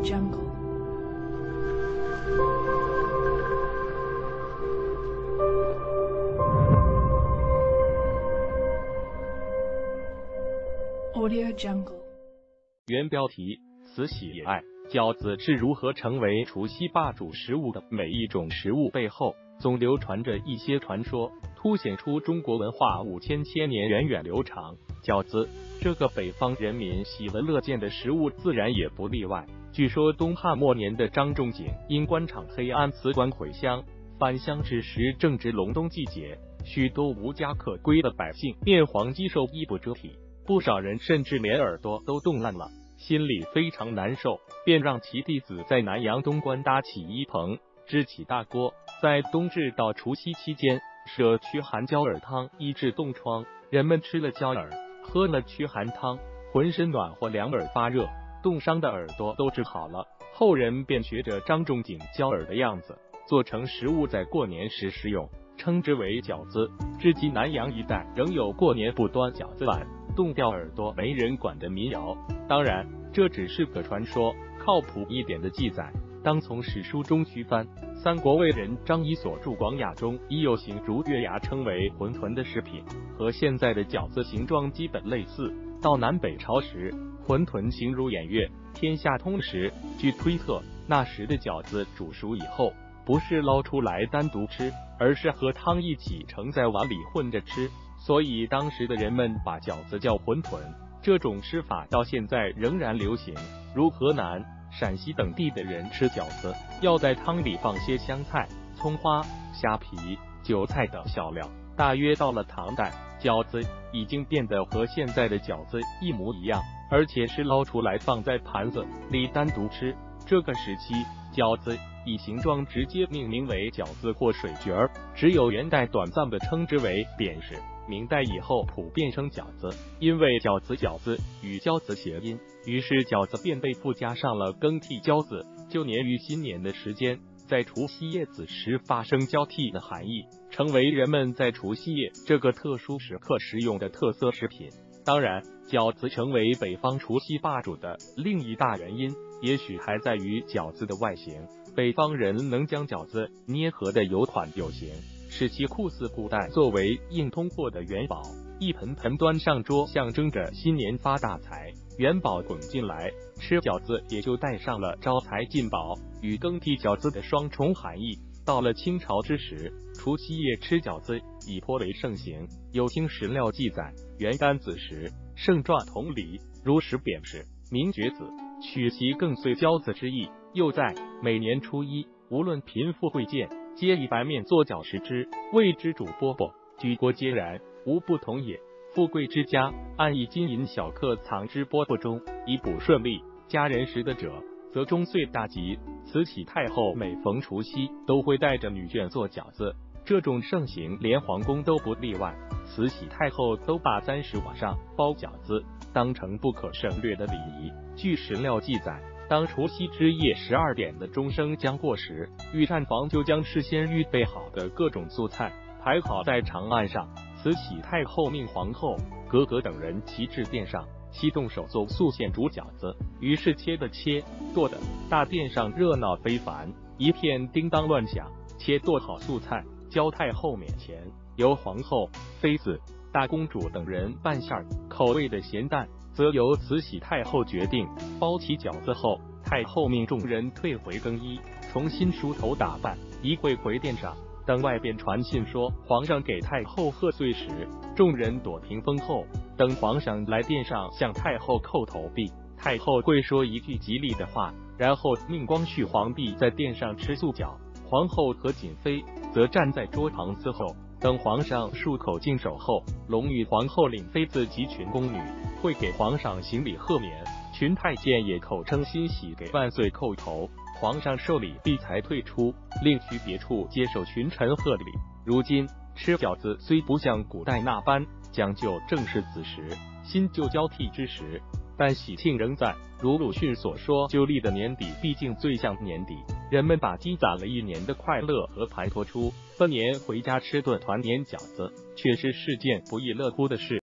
Jungle. Audio Jungle. 原标题：慈禧也爱饺子是如何成为除夕霸主食物的？每一种食物背后总流传着一些传说，凸显出中国文化5000千年源远流长。饺子这个北方人民喜闻乐见的食物，自然也不例外。据说东汉末年的张仲景因官场黑暗辞官回乡，返乡之时正值隆冬季节，许多无家可归的百姓面黄肌瘦，衣不遮体，不少人甚至连耳朵都冻烂了，心里非常难受，便让其弟子在南阳东关搭起一棚，支起大锅，在冬至到除夕期间设驱寒焦耳汤，医治冻疮。人们吃了焦耳，喝了驱寒汤，浑身暖和，两耳发热，冻伤的耳朵都治好了。后人便学着张仲景焦耳的样子，做成食物，在过年时食用，称之为饺子。至今南阳一带仍有过年不端饺子碗，冻掉耳朵没人管的民谣。当然，这只是个传说，靠谱一点的记载当从史书中区翻。三国魏人张仪所著《广雅》中已有形如月牙称为馄饨的食品，和现在的饺子形状基本类似。到南北朝时，馄饨形如偃月。天下通时，据推测，那时的饺子煮熟以后，不是捞出来单独吃，而是和汤一起盛在碗里混着吃，所以当时的人们把饺子叫馄饨。这种吃法到现在仍然流行，如河南、陕西等地的人吃饺子，要在汤里放些香菜、葱花、虾皮、韭菜等小料。大约到了唐代，饺子已经变得和现在的饺子一模一样，而且是捞出来放在盘子里单独吃。这个时期，饺子以形状直接命名为饺子或水卷儿，只有元代短暂的称之为扁食。明代以后普遍称饺子，因为饺子与交子谐音，于是饺子便被附加上了更替交子，就年于新年的时间，在除夕夜子时发生交替的含义，成为人们在除夕夜这个特殊时刻食用的特色食品。当然，饺子成为北方除夕霸主的另一大原因，也许还在于饺子的外形。北方人能将饺子捏合的有款有型，使其酷似布袋，作为硬通货的元宝，一盆盆端上桌，象征着新年发大财，元宝滚进来。吃饺子也就带上了招财进宝与更替饺子的双重含义。到了清朝之时，除夕夜吃饺子已颇为盛行。有清史料记载，元旦子时，圣传同理，如食扁食，名绝子，取其更遂交子之意。又在每年初一，无论贫富贵贱，皆以白面做饺食之，谓之煮饽饽。举国皆然，无不同也。富贵之家，按一金银小克藏之饽饽中，以补顺利。家人食得者，则终岁大吉。慈禧太后每逢除夕，都会带着女眷做饺子，这种盛行连皇宫都不例外。慈禧太后都把30晚上包饺子当成不可省略的礼仪。据史料记载，当除夕之夜12点的钟声将过时，御膳房就将事先预备好的各种素菜排好在长案上。慈禧太后命皇后、格格等人齐至殿上，齐动手做素馅煮饺子。于是切的切，剁的，大殿上热闹非凡，一片叮当乱响。切剁好素菜，交太后面前，由皇后、妃子、大公主等人拌馅儿。口味的咸淡，则由慈禧太后决定。包起饺子后，太后命众人退回更衣，重新梳头打扮，一会回殿上。等外边传信说皇上给太后贺岁时，众人躲屏风后，等皇上来殿上向太后叩头毕，太后会说一句吉利的话，然后命光绪皇帝在殿上吃素饺。皇后和瑾妃则站在桌旁伺候，等皇上漱口净手后，隆裕皇后领妃子及群宫女会给皇上行礼贺冕，群太监也口称欣喜给万岁叩头。皇上受礼毕才退出，另去别处接受群臣贺礼。如今吃饺子虽不像古代那般讲究正是子时、新旧交替之时，但喜庆仍在。如鲁迅所说，旧历的年底毕竟最像年底，人们把积攒了一年的快乐和盘托出，分年回家吃顿团年饺子，却是件不亦乐乎的事。